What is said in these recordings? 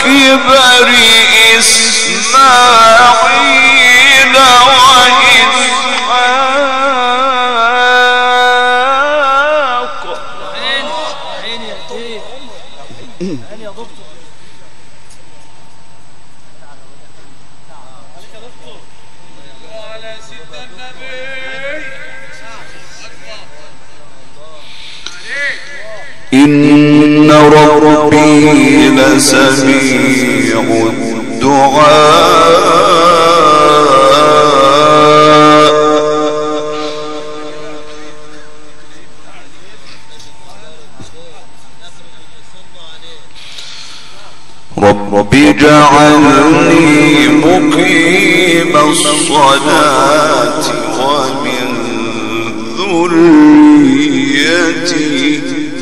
الكبر إسماعيل وإسحاق. إن ربي لسميع الدعاء. رب اجعلني مقيم الصلاة ومن ذريتي.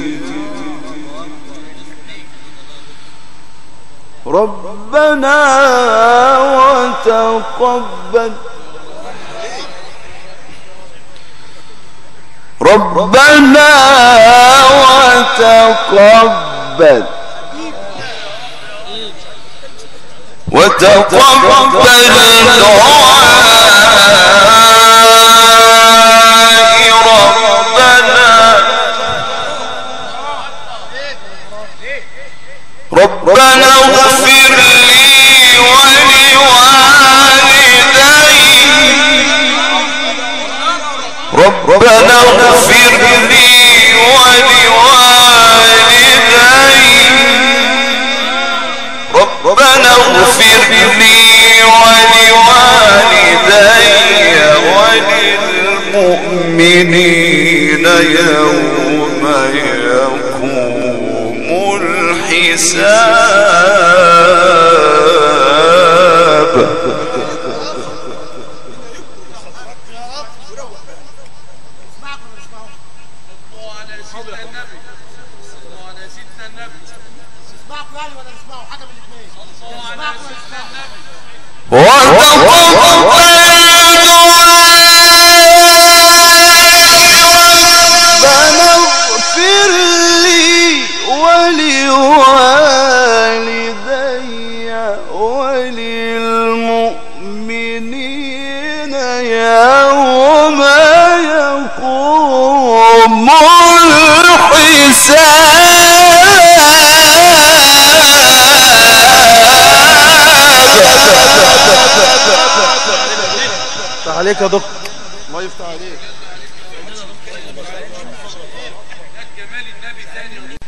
ربنا وتقبل دعائي. ربنا اغفر لي ولوالدي. ربنا اغفر لي ولوالدي. ربنا اغفر لي ولوالدي وللمؤمنين يوم يقوم الحساب. عليك يا دكتور، الله يفتح عليك. جمال النبي ثاني الله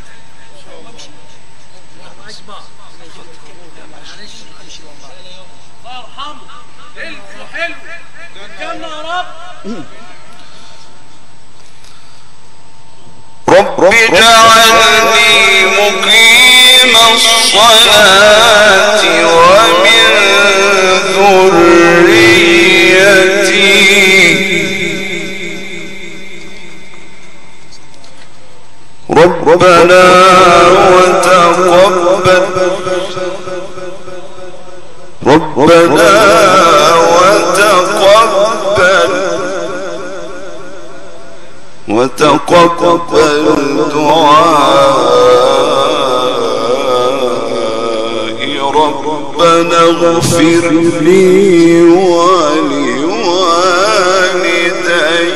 يرحمه. حلو الجنة يا رب. رب اجعلني مقيم الصلاة ومن ذريتي. ربنا وتقبل دعائي. ربنا اغفر لي ولوالدي.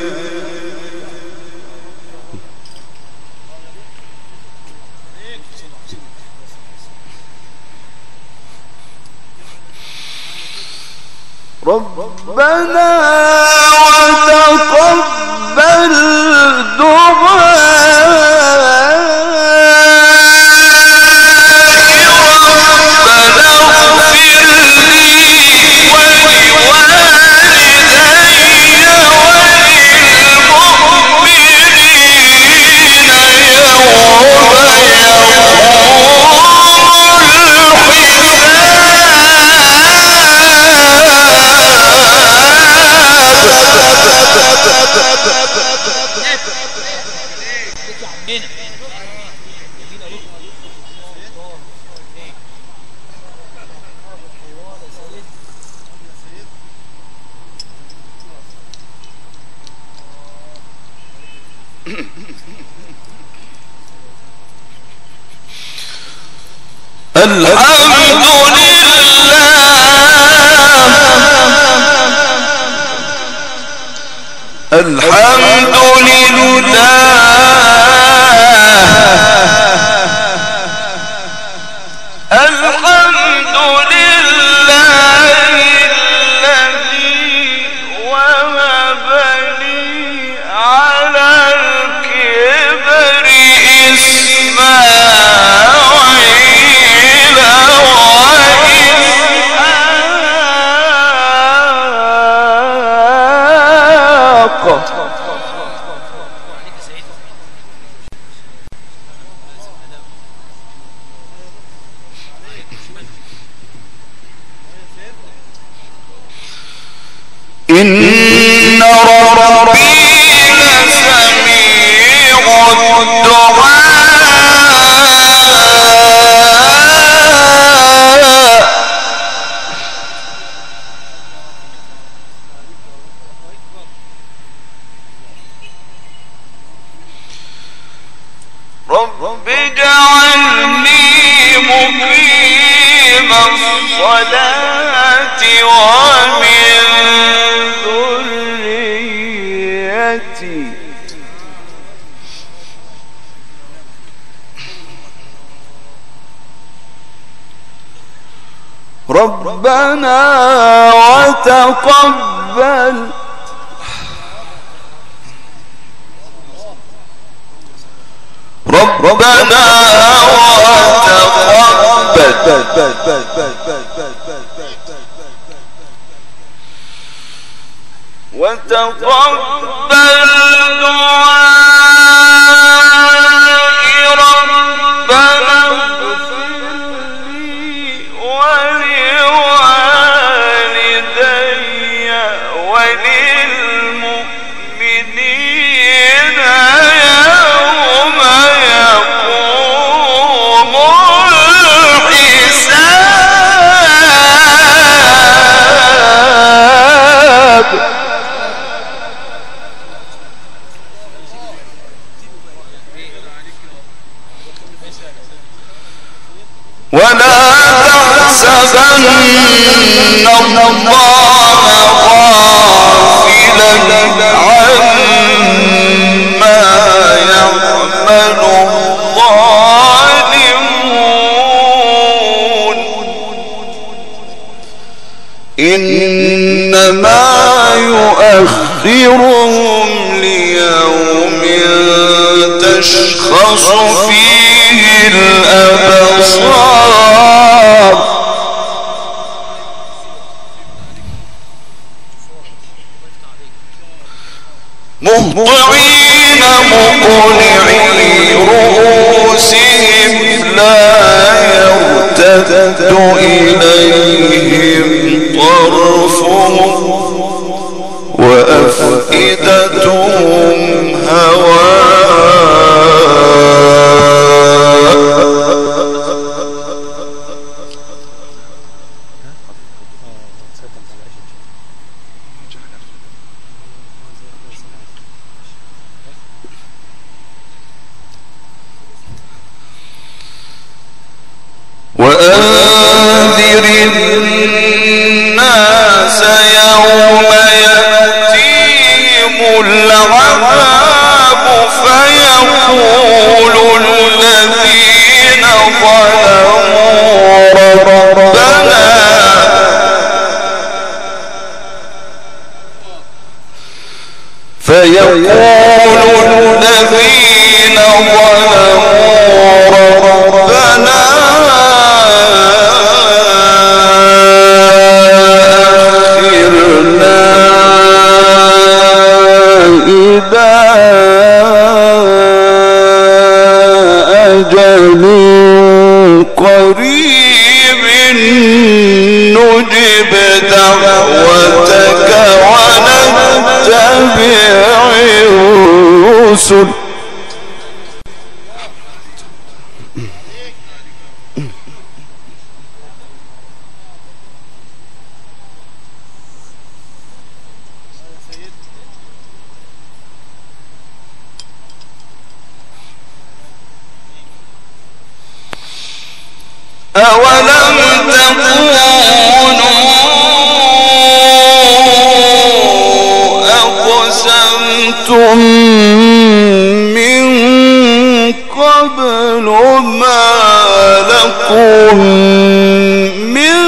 ربنا وتقبل دعائي. ربنا اغفر لي ولوالدي وللمؤمنين يوم يقوم الحساب. الحمد إن ربي لسميع الدعاء. رب اجعلني مقيم الصلاة ومن ذريتي ربنا وتقبل ربنا وتقبل دعائي ربنا اغفر لي ولوالدي وللمؤمنين يوم يقوم الحساب. ولا تحسبن الله غافلا عما يعمل الظالمون إنما يؤخرهم ليوم تشخص فيه الأبصار مهطعين مقنعي رؤوسهم لا يرتد إليهم طرفهم وأفئدتهم هواء. وأنذر الناس يوم يأتيهم العذاب فيقول الذين ظلموا ربنا أجل قريب نجب دعوتك ونتبع الرسل. أولم تكونوا أقسمتم من قبل ما لكم من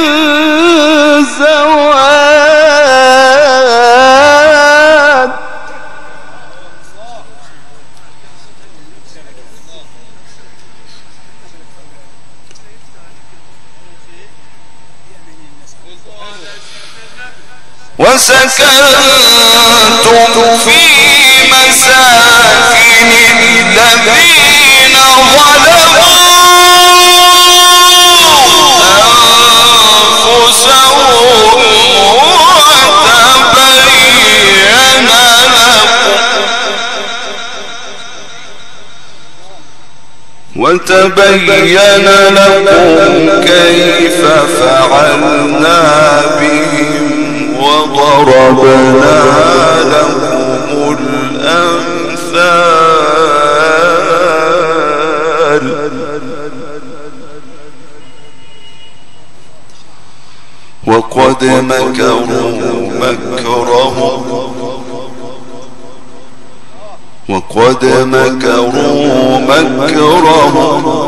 زوال وسكنتم في مساكن الذين ظلموا أنفسهم وتبين لكم كيف فعلنا بهم وضربنا لهم الأمثال وقد مكروا مكرهم